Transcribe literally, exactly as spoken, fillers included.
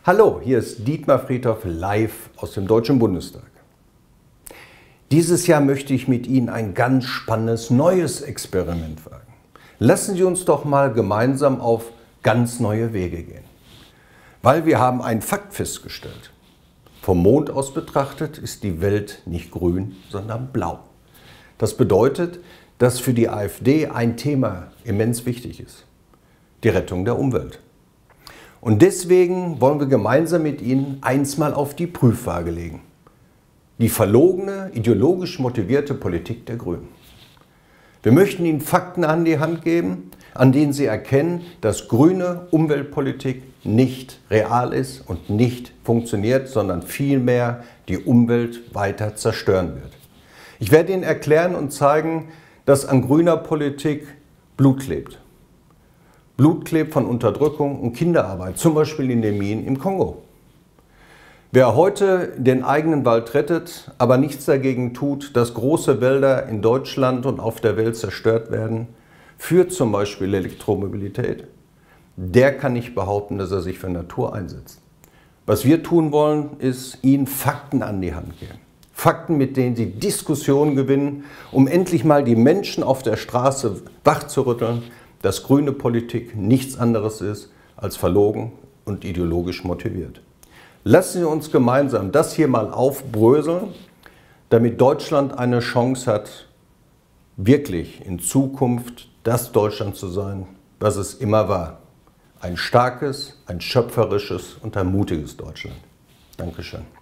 Hallo, hier ist Dietmar Friedhoff live aus dem Deutschen Bundestag. Dieses Jahr möchte ich mit Ihnen ein ganz spannendes neues Experiment wagen. Lassen Sie uns doch mal gemeinsam auf ganz neue Wege gehen. Weil wir haben einen Fakt festgestellt. Vom Mond aus betrachtet ist die Welt nicht grün, sondern blau. Das bedeutet, dass für die AfD ein Thema immens wichtig ist: die Rettung der Umwelt. Und deswegen wollen wir gemeinsam mit Ihnen eins mal auf die Prüfwaage legen: die verlogene, ideologisch motivierte Politik der Grünen. Wir möchten Ihnen Fakten an die Hand geben, an denen Sie erkennen, dass grüne Umweltpolitik nicht real ist und nicht funktioniert, sondern vielmehr die Umwelt weiter zerstören wird. Ich werde Ihnen erklären und zeigen, dass an grüner Politik Blut klebt. Blut klebt von Unterdrückung und Kinderarbeit, zum Beispiel in den Minen im Kongo. Wer heute den eigenen Wald rettet, aber nichts dagegen tut, dass große Wälder in Deutschland und auf der Welt zerstört werden, für zum Beispiel Elektromobilität, der kann nicht behaupten, dass er sich für Natur einsetzt. Was wir tun wollen, ist Ihnen Fakten an die Hand geben. Fakten, mit denen Sie Diskussionen gewinnen, um endlich mal die Menschen auf der Straße wachzurütteln, dass grüne Politik nichts anderes ist als verlogen und ideologisch motiviert. Lassen Sie uns gemeinsam das hier mal aufbröseln, damit Deutschland eine Chance hat, wirklich in Zukunft das Deutschland zu sein, was es immer war. Ein starkes, ein schöpferisches und ein mutiges Deutschland. Dankeschön.